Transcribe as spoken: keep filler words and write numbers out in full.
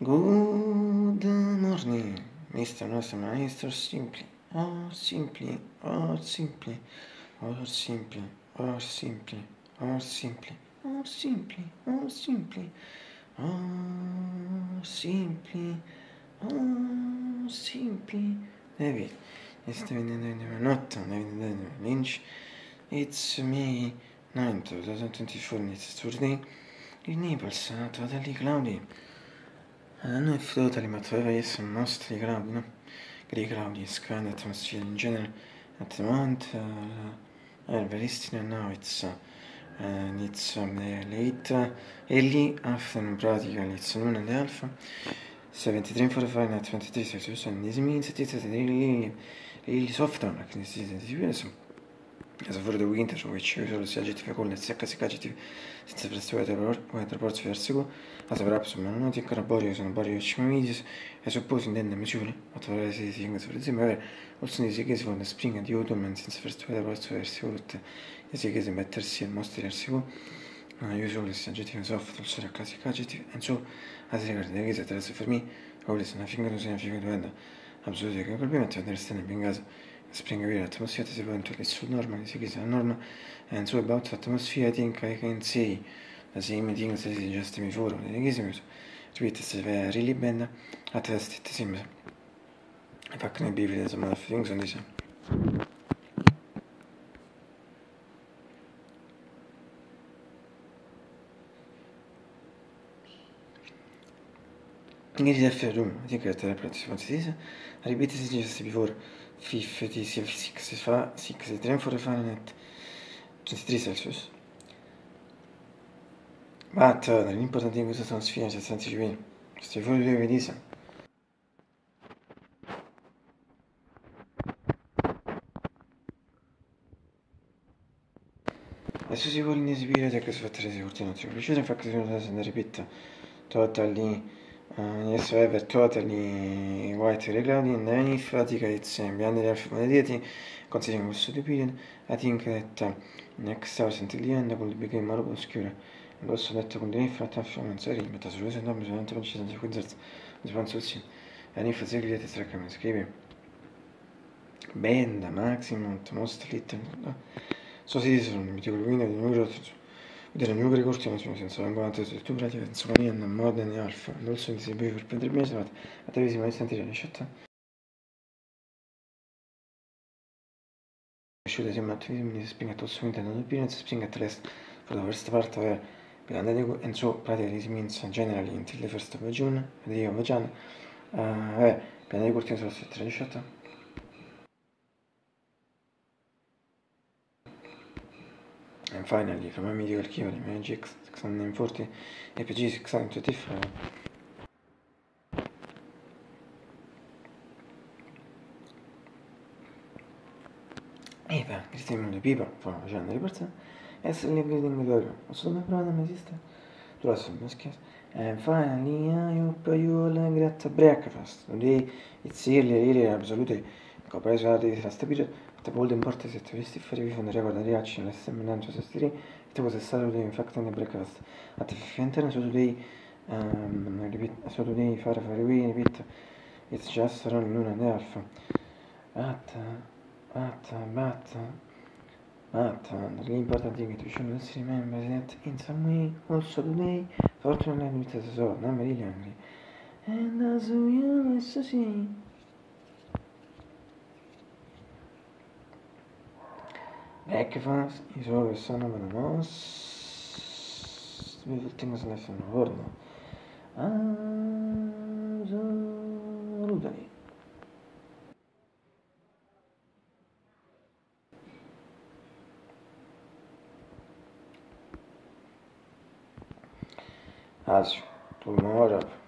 Good morning, mister Nostro Maestro Simply, or simply, or simply, or simply, or simply, or simply, or simply, or simply, or simply, or simply. David, it's not David Lynch. It's May ninth, twenty twenty-four, and it's Thursday. In Naples, totally cloudy. Uh, noi totally, ma doveva essere mostly cloudy, no? Grey cloudy, sky and atmosphere in general. At the moment, uh, uh, very still, and now it's uh, and it's um, late, uh, early afternoon, practically. It's noon and a half. seventy-three for Fahrenheit, twenty-three Celsius, and this means it is really, really soft on like this is as for the winter, which usually si adjective cold and secca secca adjective since the first weather weather reports vertigo, as perhaps monotic carboreous and barrios medius, I suppose in the missouri, what are the things for the summer, also in the case for the spring and the autumn, and since the first weather reports vertigo, the case in better see and most vertigo, usually si adjective soft, also a classic adjective, and so as regards the case that for me, always nothing to significant weather, absolutely compliment to understanding as spring away atmosphere is eventually so normal, is a normal, and so about atmosphere, I think I can say the same things as just before. The reason tweet is really bad at test, it seems. If I can be with some other things on this. In the after room, I think that I practice what it is. I repeat this just before fifty-six, sixty-three for Fahrenheit, twenty-three Celsius. But uh, l'importante in questa atmosfera c'è senza ci viene. Stai fuori due vedisa. Adesso si vuole esibire da questo fattore di cortino. Ti piace il fatto che sono andato a ripetere totally uh, yes ever totally white cloudy and then if fatica it's uh, beyond the half of the deity considering also the period I think that uh, next hours until the end will become more obscure and also that con the infrared affluence sorry but as a result of the antigen senza wizards response aussi and if it's really it's like I'm scrive band maximum most little so si sono mi dico il window di numero vedere nuovi ricorsi ma sono senza vengono tu pratica insomma in modern alpha non so se poi per prendere mese ma a te visimo sentire la scelta uscite siamo attivi mi spinga also intendo the appearance spinga at least for the first part where behind and so pratically this means generally until the first of June the day of Jan uh, eh behind the curtain sono sette scelta and finally from a medical keyboard Magic six hundred forty A P G six hundred twenty-five e va, Cristiano di pipa, fa facendo le persone e se le vedi in due sono mai provato non esiste tu la sai scherzo and finally I hope you all get a breakfast today it's really really absolutely compreso di fast period the bold importance that we still very from the record reaction less than nine to sixty-three it was a Saturday in fact on the breakfast at the internet so today um repeat so today far far away repeat it's just around noon and a half at But, but, but, the really important thing is we should also remember that in some way, also today, fortunately, with the sword, I'm really hungry. And as we always say, breakfast is always one of the most beautiful things left in the world. Absolutely. As tomorrow.